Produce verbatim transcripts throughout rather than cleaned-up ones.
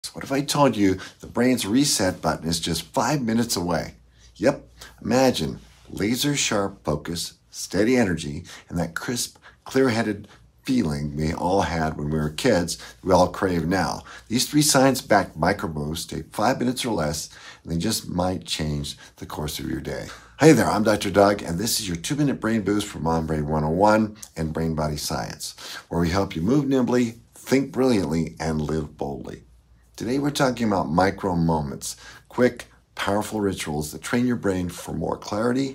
What if I told you the brain's reset button is just five minutes away? Yep, imagine laser sharp focus, steady energy, and that crisp, clear-headed feeling we all had when we were kids, we all crave now. These three science-backed micro moves take five minutes or less, and they just might change the course of your day. Hey there, I'm Doctor Doug, and this is your two-minute brain boost from Mom Brain one oh one and Brain Body Science, where we help you move nimbly, think brilliantly, and live boldly. Today we're talking about micro moments, quick, powerful rituals that train your brain for more clarity,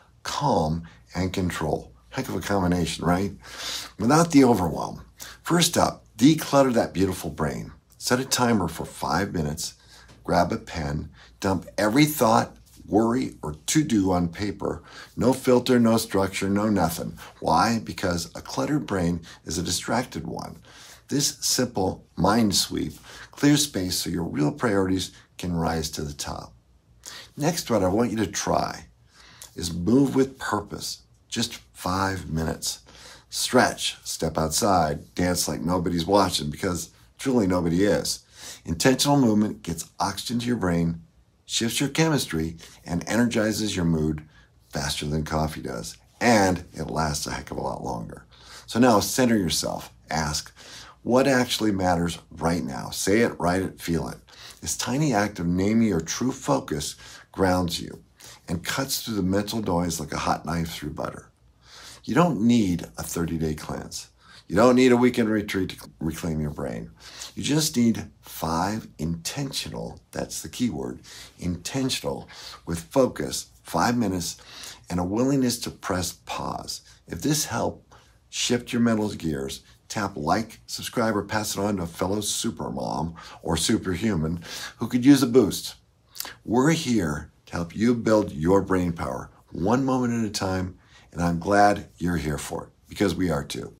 calm, and control. Heck of a combination, right? Without the overwhelm. First up, declutter that beautiful brain. Set a timer for five minutes, grab a pen, dump every thought, worry, or to-do on paper. No filter, no structure, no nothing. Why? Because a cluttered brain is a distracted one. This simple mind sweep clears space so your real priorities can rise to the top. Next, what I want you to try is move with purpose. Just five minutes. Stretch, step outside, dance like nobody's watching, because truly nobody is. Intentional movement gets oxygen to your brain, shifts your chemistry, and energizes your mood faster than coffee does. And it lasts a heck of a lot longer. So now center yourself. Ask, what actually matters right now? Say it, write it, feel it. This tiny act of naming your true focus grounds you and cuts through the mental noise like a hot knife through butter. You don't need a thirty-day cleanse. You don't need a weekend retreat to reclaim your brain. You just need five intentional, that's the key word, intentional, with focus, five minutes, and a willingness to press pause. If this helped shift your mental gears, tap like, subscribe, or pass it on to a fellow supermom or superhuman who could use a boost. We're here to help you build your brain power one moment at a time, and I'm glad you're here for it, because we are too.